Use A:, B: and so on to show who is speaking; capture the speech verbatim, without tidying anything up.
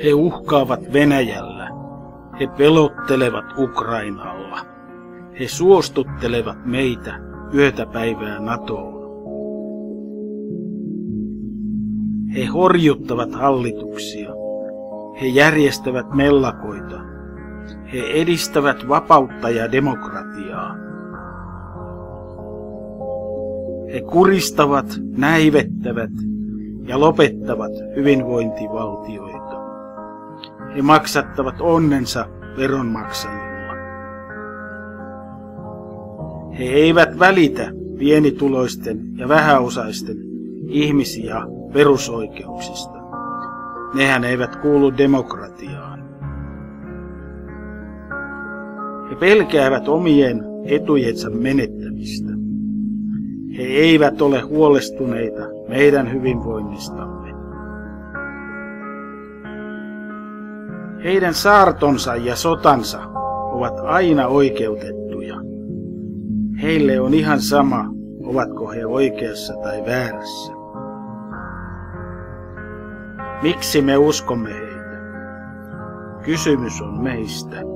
A: He uhkaavat Venäjällä. He pelottelevat Ukrainalla. He suostuttelevat meitä yötä päivää NATOon. He horjuttavat hallituksia. He järjestävät mellakoita. He edistävät vapautta ja demokratiaa. He kuristavat, näivettävät ja lopettavat hyvinvointivaltioita. He maksattavat onnensa veronmaksajilla. He eivät välitä pienituloisten ja vähäosaisten ihmis- ja perusoikeuksista. Nehän eivät kuulu demokratiaan. He pelkäävät omien etujensa menettämistä. He eivät ole huolestuneita meidän hyvinvoinnistamme. Heidän saartonsa ja sotansa ovat aina oikeutettuja. Heille on ihan sama, ovatko he oikeassa tai väärässä. Miksi me uskomme heitä? Kysymys on meistä.